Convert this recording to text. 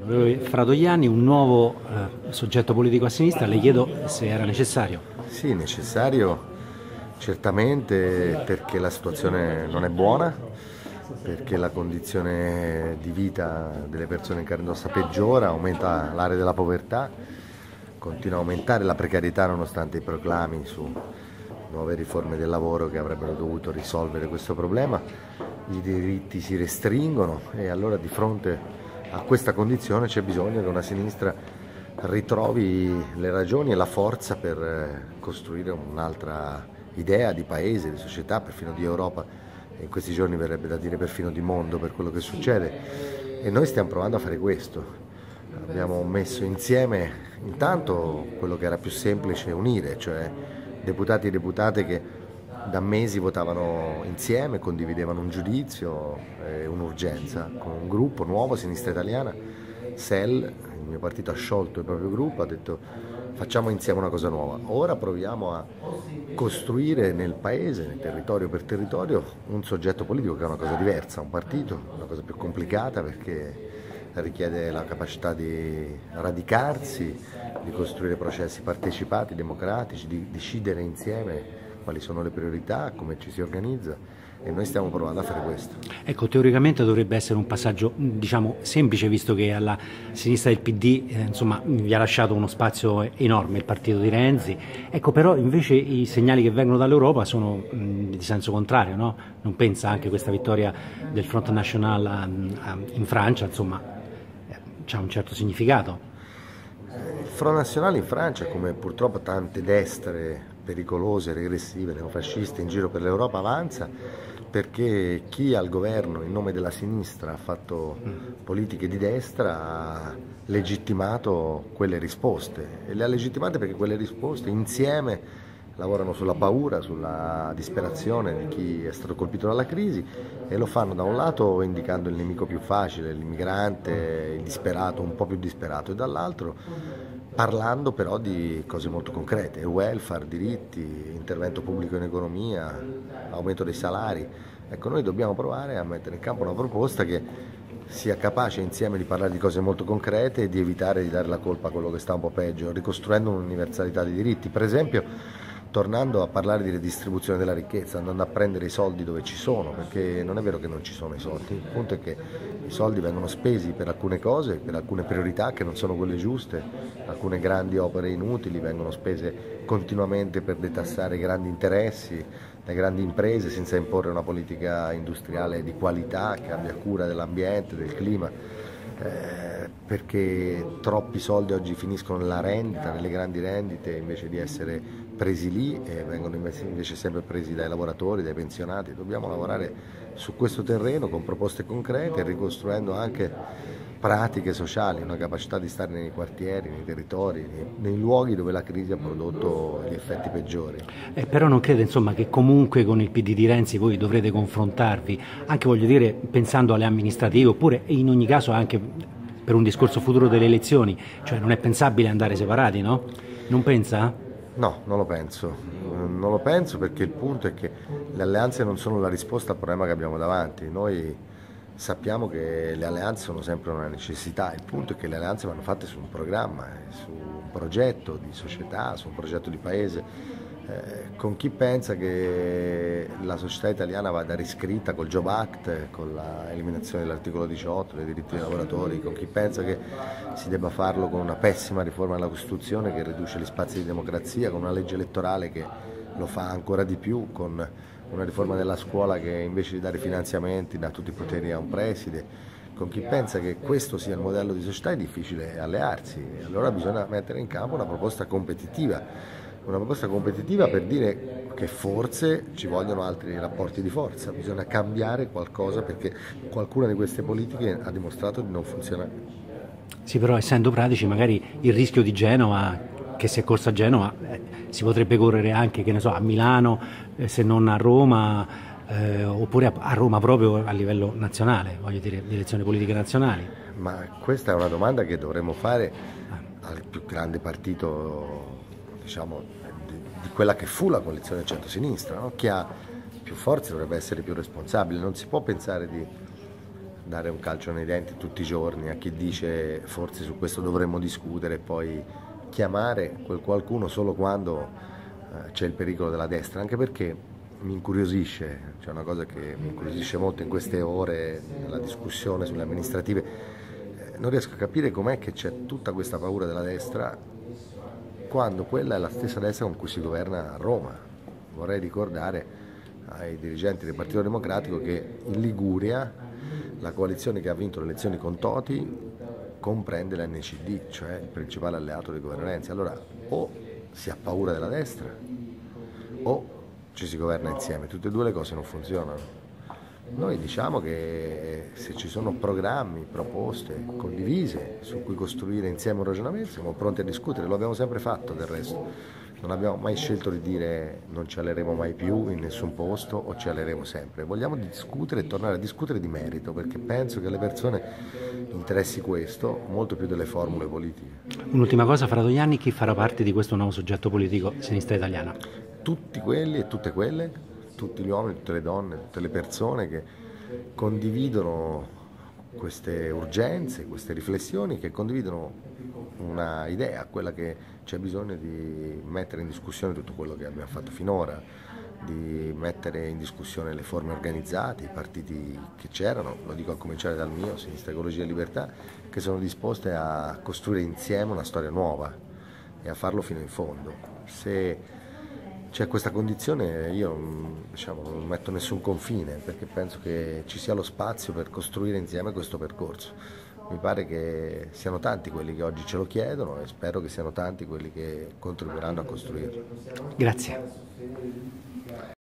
Fratoianni, un nuovo soggetto politico a sinistra, le chiedo se era necessario. Sì, necessario certamente, perché la situazione non è buona, perché la condizione di vita delle persone in carne ed ossa peggiora, aumenta l'area della povertà, continua a aumentare la precarietà nonostante i proclami su nuove riforme del lavoro che avrebbero dovuto risolvere questo problema. I diritti si restringono e allora di fronte a questa condizione c'è bisogno che una sinistra ritrovi le ragioni e la forza per costruire un'altra idea di paese, di società, perfino di Europa, e in questi giorni verrebbe da dire perfino di mondo per quello che succede, e noi stiamo provando a fare questo. Abbiamo messo insieme intanto quello che era più semplice unire, cioè deputati e deputate che da mesi votavano insieme, condividevano un giudizio e un'urgenza, con un gruppo nuovo, Sinistra Italiana. SEL, il mio partito, ha sciolto il proprio gruppo, ha detto facciamo insieme una cosa nuova. Ora proviamo a costruire nel paese, nel territorio per territorio, un soggetto politico che è una cosa diversa, un partito, una cosa più complicata perché richiede la capacità di radicarsi, di costruire processi partecipati, democratici, di decidere insieme quali sono le priorità, come ci si organizza, e noi stiamo provando a fare questo. Ecco, teoricamente dovrebbe essere un passaggio, diciamo, semplice, visto che alla sinistra del PD, insomma, vi ha lasciato uno spazio enorme il partito di Renzi. Ecco, però invece i segnali che vengono dall'Europa sono di senso contrario, no? Non pensa anche questa vittoria del Front National in Francia, insomma, c'ha un certo significato? Il Front National in Francia, come purtroppo tante destre pericolose, regressive, neofasciste in giro per l'Europa, avanza perché chi al governo in nome della sinistra ha fatto politiche di destra ha legittimato quelle risposte, e le ha legittimate perché quelle risposte insieme lavorano sulla paura, sulla disperazione di chi è stato colpito dalla crisi, e lo fanno da un lato indicando il nemico più facile, l'immigrante, il disperato, un po' più disperato, e dall'altro parlando però di cose molto concrete: welfare, diritti, intervento pubblico in economia, aumento dei salari. Ecco, noi dobbiamo provare a mettere in campo una proposta che sia capace insieme di parlare di cose molto concrete e di evitare di dare la colpa a quello che sta un po' peggio, ricostruendo un'universalità di diritti, per esempio tornando a parlare di redistribuzione della ricchezza, andando a prendere i soldi dove ci sono, perché non è vero che non ci sono i soldi, il punto è che i soldi vengono spesi per alcune cose, per alcune priorità che non sono quelle giuste, alcune grandi opere inutili vengono spese continuamente per detassare grandi interessi, le grandi imprese, senza imporre una politica industriale di qualità che abbia cura dell'ambiente, del clima. Perché troppi soldi oggi finiscono nella rendita, nelle grandi rendite, invece di essere presi lì, e vengono invece sempre presi dai lavoratori, dai pensionati. Dobbiamo lavorare su questo terreno con proposte concrete, ricostruendo anche pratiche sociali, una capacità di stare nei quartieri, nei territori, nei luoghi dove la crisi ha prodotto gli effetti peggiori. Però non crede, insomma, che comunque con il PD di Renzi voi dovrete confrontarvi, anche, voglio dire, pensando alle amministrative, oppure in ogni caso anche per un discorso futuro delle elezioni, cioè non è pensabile andare separati, no? Non pensa? No, non lo penso. Non lo penso, perché il punto è che le alleanze non sono la risposta al problema che abbiamo davanti. Noi sappiamo che le alleanze sono sempre una necessità, il punto è che le alleanze vanno fatte su un programma, su un progetto di società, su un progetto di paese. Con chi pensa che la società italiana vada riscritta col Job Act, con l'eliminazione dell'articolo 18 dei diritti dei lavoratori, con chi pensa che si debba farlo con una pessima riforma della Costituzione che riduce gli spazi di democrazia, con una legge elettorale che lo fa ancora di più, con una riforma della scuola che invece di dare finanziamenti dà tutti i poteri a un preside, con chi pensa che questo sia il modello di società, è difficile allearsi. Allora bisogna mettere in campo una proposta competitiva per dire che forse ci vogliono altri rapporti di forza, bisogna cambiare qualcosa perché qualcuna di queste politiche ha dimostrato di non funzionare. Sì, però essendo pratici, magari il rischio di Genova, che si è corso a Genova, si potrebbe correre anche, che ne so, a Milano, se non a Roma, oppure a Roma proprio a livello nazionale, voglio dire, di elezioni politiche nazionali. Ma questa è una domanda che dovremmo fare al più grande partito, diciamo, di quella che fu la coalizione centro-sinistra, no? Chi ha più forze dovrebbe essere più responsabile, non si può pensare di dare un calcio nei denti tutti i giorni a chi dice forse su questo dovremmo discutere e poi chiamare quel qualcuno solo quando c'è il pericolo della destra, anche perché mi incuriosisce, c'è una cosa che mi incuriosisce molto in queste ore nella discussione sulle amministrative, non riesco a capire com'è che c'è tutta questa paura della destra quando quella è la stessa destra con cui si governa a Roma. Vorrei ricordare ai dirigenti del Partito Democratico che in Liguria la coalizione che ha vinto le elezioni con Toti comprende l'NCD, cioè il principale alleato del governo Renzi. Allora o si ha paura della destra o ci si governa insieme, tutte e due le cose non funzionano. Noi diciamo che se ci sono programmi, proposte condivise su cui costruire insieme un ragionamento, siamo pronti a discutere, lo abbiamo sempre fatto del resto. Non abbiamo mai scelto di dire non ci alleremo mai più in nessun posto o ci alleremo sempre. Vogliamo discutere e tornare a discutere di merito, perché penso che alle persone interessi questo molto più delle formule politiche. Un'ultima cosa, fra 2 anni chi farà parte di questo nuovo soggetto politico Sinistra Italiana? Tutti quelli e tutte quelle, tutti gli uomini, tutte le donne, tutte le persone che condividono queste urgenze, queste riflessioni, che condividono una idea, quella che c'è bisogno di mettere in discussione tutto quello che abbiamo fatto finora, di mettere in discussione le forme organizzate, i partiti che c'erano, lo dico a cominciare dal mio, Sinistra Ecologia e Libertà, che sono disposte a costruire insieme una storia nuova e a farlo fino in fondo. Se c'è questa condizione io non metto nessun confine, perché penso che ci sia lo spazio per costruire insieme questo percorso. Mi pare che siano tanti quelli che oggi ce lo chiedono e spero che siano tanti quelli che contribuiranno a costruirlo. Grazie.